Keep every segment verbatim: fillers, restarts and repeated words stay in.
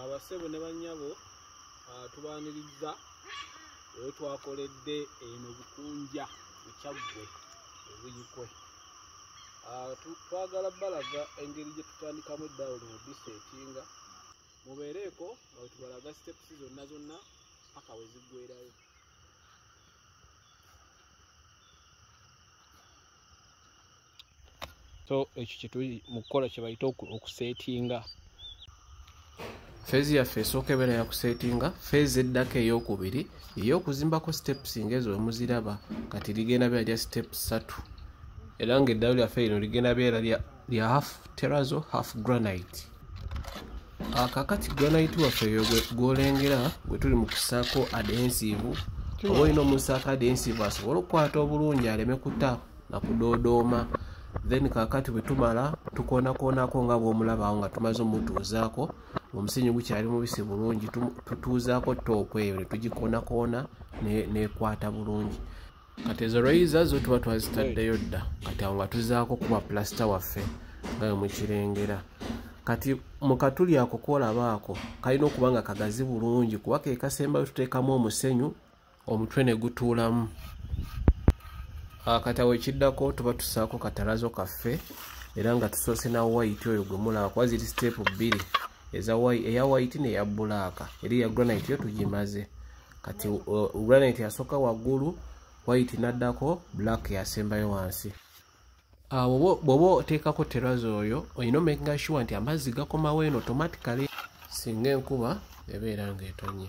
abasebo ne bannyabo tubaaniriza eyo twakoledde eno bukunja ekyaggwe obuyikwe. Twagala balaga engeri gye tutandikamu eddaalo mu diseetinga mubeereeko nga tubalaga steps zonna zonna paka we ziggwerayo. So ekyo kye tuli mu kukola kye bayita okuseetinga. Feezi yaffe esooka ebeera ya kuseetinga. Feezi eddako ey'okubiri ey'okuzimbako steps ng'ezo we muziraba kati ligenda beera lya steps ssatu era ng'eddaalo lyaffe lino ligenda beera lya half terrazzo half granite. Kakati granite waffe eyo gw'olengera bwe tuli mu kusaako adhensive oba olina omusaako adhensive asobole okukwata obulungi aleme kuta na kudoodooma. Then kakati bwe tumala tukoonakoonako nga bw'omulabawo nga tumaze omutuuzaako omusenyu gukyali mubisi bulungi tutuuzaako toopu eyo ne tugikoonakoona nekwata bulungi. Kati ezo razor zo tuba twazitaddeyo dda kati awo nga tuzaako kuba plaster waffe nga bwe mukirengera. Kati mu katuli ako koolabaako kalina okuba nga kagazi bulungi kuba ke kasembayo tuteekamu omusenyu omutwe ne gutuulamu. Kati awo ekiddako tuba tusaako katalazo kaffe era nga tusoose na white oyo gwe mulaba kuba ziri step bbiri eya white neya bulaaka. Eri ya granite yo tugimaze. Kati granite yasooka waggulu, white naddako, black yasembayo wansi. Bw'oba oteekako terrazzo oyo olina omakinga sure nti amazzi gakomawo eno automatically singa enkuba ebeera ng'etonye.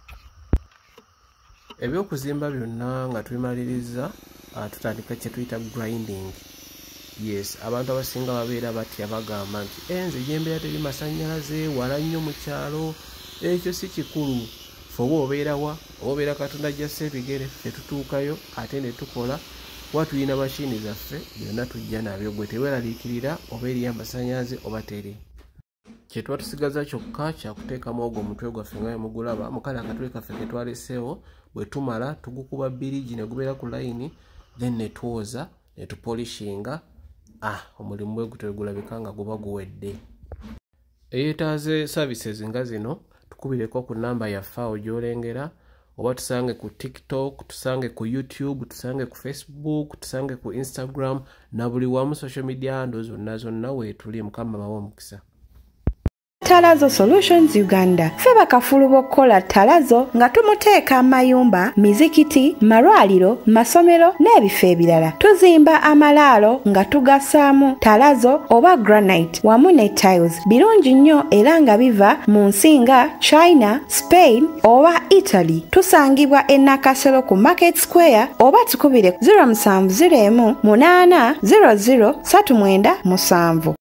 Ebyokuzimba byonna nga tubimaliriza tutandika kye tuyita grinding. Yes, abantu abasinga babeera batya bagamba nti enze gyembeera teri masannyalaze wala nnyo mu kyalo. Ekyo si kikulu. Fe oba obeerawa oba obeera Katonda gy'asse ebigere ffe tutuukayo ate ne tukola kuba tulina mashini zaffe byonna tujja nabyo gwe teweeraliikirira oba eri amasannyalaze oba teri. Kye tuba tusigaza kyokka kyakuteekamu ogwo omutwe gwaffe nga mugulaba mu kale akatuli kaffe ke twaleseewo. Bwe tumala tugukuba birigi ne gubeera ku layini then ne twoza ne tupolishinga. Ah, omulimu bwe gutyo gulabika nga guba guwedde. Eyeetaaze services nga zino tukubireko ku nnamba yaffe awo gy'olengera oba tusange ku TikTok, tusange ku YouTube, tusange ku Facebook, tusange ku Instagram na buli wamu social media handles zonna zonna weetuli. Mukama bawa omukisa. Talazo Solutions Uganda. Feba kafulu bokola talazo nga tumuteeka amayumba, mizikiti, marwaliro, masomero n'ebifo ebirala. Tuzimba amalaalo nga tugasaamu talazo oba granite wamu ne tiles. Birungi nnyo era nga biva mu nsi nga China, Spain oba Italy. Tusangibwa e Nakasero ku Market Square oba tukubire zero seven zero one eight zero zero three nine seven.